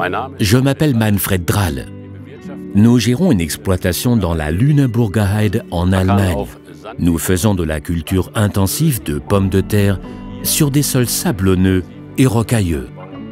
Je m'appelle Manfred Drahl. Nous gérons une exploitation dans la Lüneburger Heide en Allemagne. Nous faisons de la culture intensive de pommes de terre sur des sols sablonneux et rocailleux.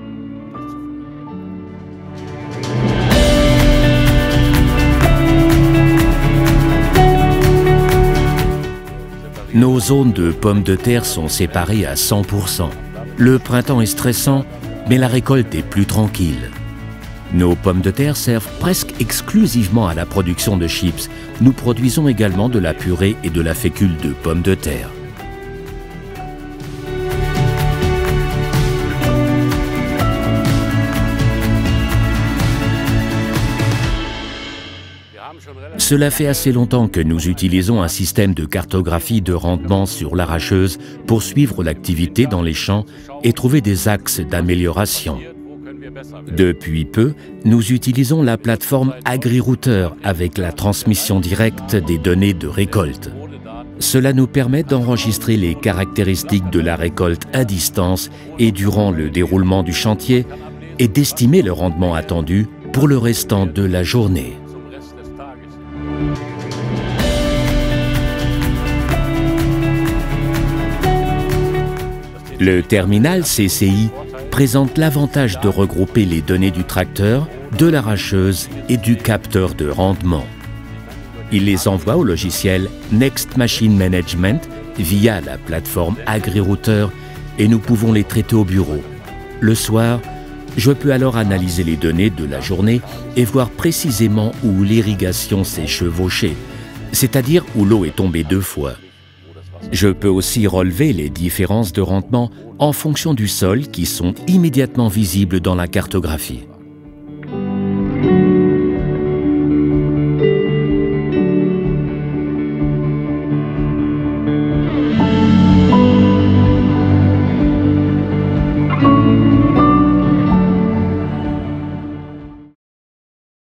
Nos zones de pommes de terre sont séparées à 100%. Le printemps est stressant, mais la récolte est plus tranquille. Nos pommes de terre servent presque exclusivement à la production de chips. Nous produisons également de la purée et de la fécule de pommes de terre. Cela fait assez longtemps que nous utilisons un système de cartographie de rendement sur l'arracheuse pour suivre l'activité dans les champs et trouver des axes d'amélioration. Depuis peu, nous utilisons la plateforme AgriRouter avec la transmission directe des données de récolte. Cela nous permet d'enregistrer les caractéristiques de la récolte à distance et durant le déroulement du chantier et d'estimer le rendement attendu pour le restant de la journée. Le terminal CCI présente l'avantage de regrouper les données du tracteur, de l'arracheuse et du capteur de rendement. Il les envoie au logiciel Next Machine Management via la plateforme AgriRouter et nous pouvons les traiter au bureau. Le soir, je peux alors analyser les données de la journée et voir précisément où l'irrigation s'est chevauchée, c'est-à-dire où l'eau est tombée 2 fois. Je peux aussi relever les différences de rendement en fonction du sol qui sont immédiatement visibles dans la cartographie.